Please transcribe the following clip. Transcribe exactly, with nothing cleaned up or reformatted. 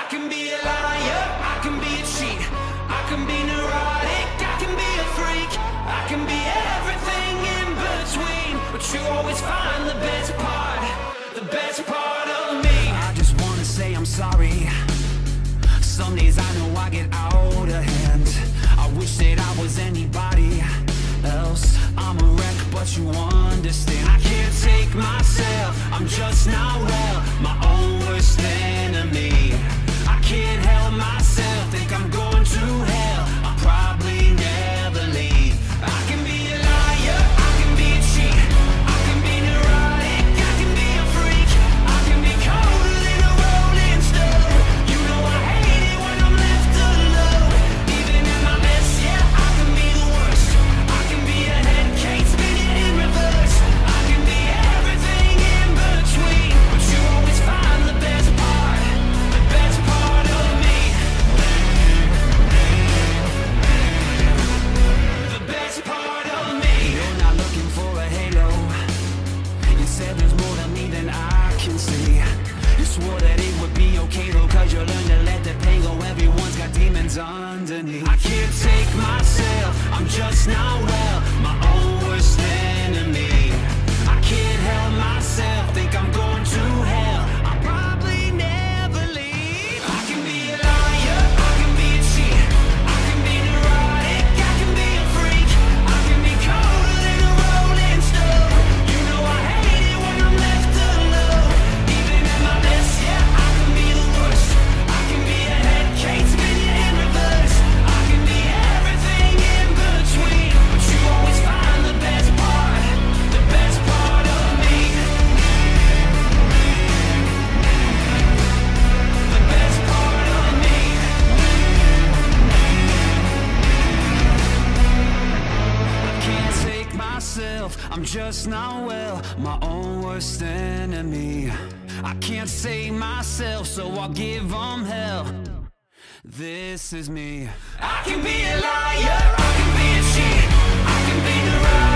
can be a liar, I can be a cheat, I can be neurotic, I can be a freak, I can be everything in between. But you always find the best part, the best part of me. I just wanna say I'm sorry. Some days I know I get out of hand. I wish that I was anybody else. I'm a wreck, but you understand. I can't take myself, I'm just not well. My own worst enemy. I can't help myself, think I'm going to hell. I'll probably never leave. I can be a liar, I can be a cheat, I can be neurotic, I can be a freak, I can be colder than a rolling stone. You know I hate it when I'm left alone. Even at my best, yeah, I can be the worst. I can be a head case spinning in reverse. I can be everything in between. But you always find the best part, the best part of me. The best part of me. You're not looking for a halo. You said there's more to me than I can see. You swore that it would be okay though, cause you learned to let the pain go. Everyone's got demons underneath. I can't take myself, I'm just not well. My own worst enemy. I can't help myself, think I'm going to hell. I'll probably never leave. I can be a liar, I can be a cheat, I can be neurotic, I can be a freak, I can be colder than a rolling stone. You know I hate it when I'm left alone. Even at my best, yeah, I can be the worst. I can be a head case spinning in reverse. I can be everything in between. But you always find the best part, the best part of me. The best part of me. I can't take myself, I'm just not well. My own worst enemy. I can't save myself, so I'll give them hell. This is me. I can be a liar, I can be a cheat, I can be neurotic.